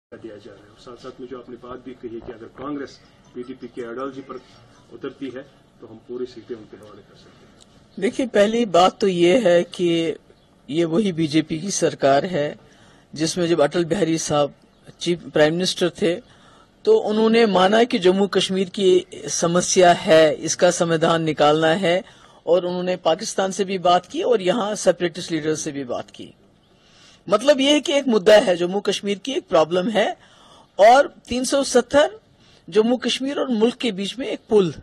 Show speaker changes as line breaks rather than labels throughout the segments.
دیا جا رہا ہے. اور ساتھ ساتھ میں جو آپ نے بات بھی کہی کہ اگر کانگریس PDP کے آئیڈیالوجی پر اترتی ہے تو ہم پوری سیٹیں ان کے حوالے کر سکتے ہیں.
دیکھیے، پہلی بات تو یہ ہے کہ یہ وہی BJP کی سرکار ہے جس میں جب اٹل بہاری صاحب چیف پرائم منسٹر تھے تو انہوں نے مانا کہ جموں کشمیر کی سمسیا ہے، اس کا سمادھان نکالنا ہے، اور انہوں نے پاکستان سے بھی بات کی اور یہاں سیپریٹسٹ لیڈر سے بھی بات کی. مطلب یہ ہے کہ ایک مدعا ہے، جموں کشمیر کی ایک پرابلم ہے، اور 370 جموں کشمیر اور ملک کے بیچ میں ایک پل.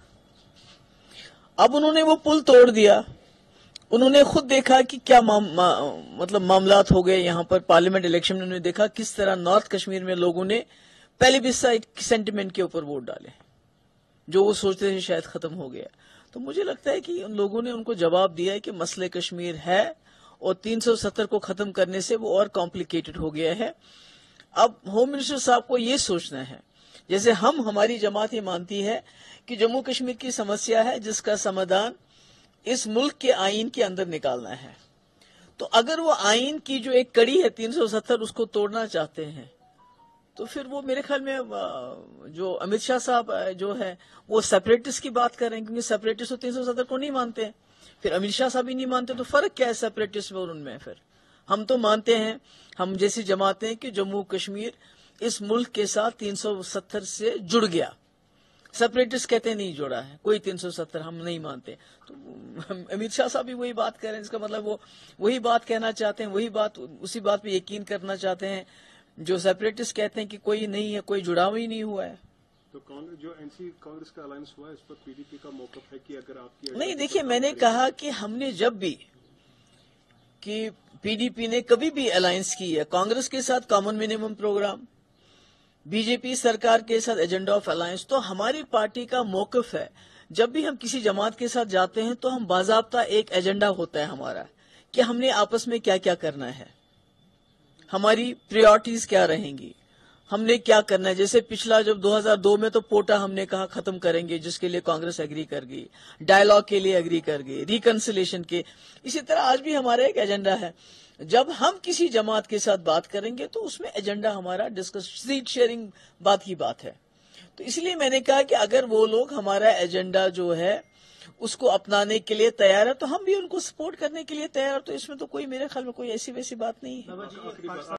اب انہوں نے وہ پل توڑ دیا. انہوں نے خود دیکھا کہ کیا مطلب معاملات ہو گئے یہاں پر. پارلیمنٹ الیکشن میں انہوں نے دیکھا کس طرح نارتھ کشمیر میں لوگوں نے پہلے بھی سینٹیمنٹ کے اوپر ووٹ ڈالے، جو وہ سوچتے تھے شاید ختم ہو گیا. تو مجھے لگتا ہے کہ ان لوگوں نے ان کو جواب دیا ہے کہ مسئلہ کشمیر ہے، اور 370 کو ختم کرنے سے وہ اور کمپلیکیٹڈ ہو گیا ہے. اب ہوم منسٹر صاحب کو یہ سوچنا ہے، جیسے ہماری جماعت یہ مانتی ہے کہ جموں کشمیر کی سمسیا ہے جس کا سمادھان اس ملک کے آئین کے اندر نکالنا ہے. تو اگر وہ آئین کی جو ایک کڑی ہے 370 اس کو توڑنا چاہتے ہیں تو پھر وہ میرے خیال میں جو امت شاہ صاحب جو ہے وہ سیپریٹسٹ کی بات کر رہے ہیں، کیونکہ سیپریٹسٹ تو 370 کو نہیں مانتے ہیں. پھر امت شاہ صاحب ہی نہیں مانتے تو فرق کیا ہے سیپریٹسٹ میں اور ان میں؟ پھر ہم تو مانتے ہیں، ہم جیسی جماعتیں ہیں کہ جموں کشمیر اس ملک کے ساتھ 370 سے جڑ گیا. سیپریٹسٹ کہتے ہیں نہیں جڑا ہے کوئی 370، ہم نہیں مانتے. تو امت شاہ صاحب بھی وہی بات کر رہے ہیں، اس کا مطلب وہ وہی بات کہنا چاہتے ہیں، اسی بات پہ یقین کرنا چاہتے ہیں جو سیپریٹسٹ کہتے ہیں کہ کوئی نہیں ہے، کوئی جڑاؤ ہی نہیں ہوا ہے.
تو جو NC کانگریس کا الائنس ہوا ہے اس پر PDP کا موقف ہے کہ اگر آپ کی
نہیں، دیکھیے میں نے کہا کہ ہم نے جب بھی کہ PDP نے کبھی بھی الائنس کی ہے کانگریس کے ساتھ کامن منیمم پروگرام، BJP سرکار کے ساتھ ایجنڈا آف الائنس، تو ہماری پارٹی کا موقف ہے جب بھی ہم کسی جماعت کے ساتھ جاتے ہیں تو ہم باضابطہ ایک ایجنڈا ہوتا ہے ہمارا کہ ہم نے آپس میں کیا کیا کرنا ہے، ہماری پریورٹیز کیا رہیں گی، ہم نے کیا کرنا ہے. جیسے پچھلا جب 2002 میں تو پوٹا ہم نے کہا ختم کریں گے، جس کے لیے کانگریس ایگری کر گئی، ڈائیلاگ کے لیے ایگری کر گئی، ریکنسیلیشن کے. اسی طرح آج بھی ہمارا ایک ایجنڈا ہے. جب ہم کسی جماعت کے ساتھ بات کریں گے تو اس میں ایجنڈا ہمارا ڈسکس سیٹ شیئرنگ بات کی بات ہے. تو اس لیے میں نے کہا کہ اگر وہ لوگ ہمارا ایجنڈا جو ہے اس کو اپنانے کے لیے تیار ہے تو ہم بھی ان کو سپورٹ کرنے کے لیے تیار. تو اس میں تو کوئی میرے خیال میں کوئی ایسی ویسی بات نہیں ہے.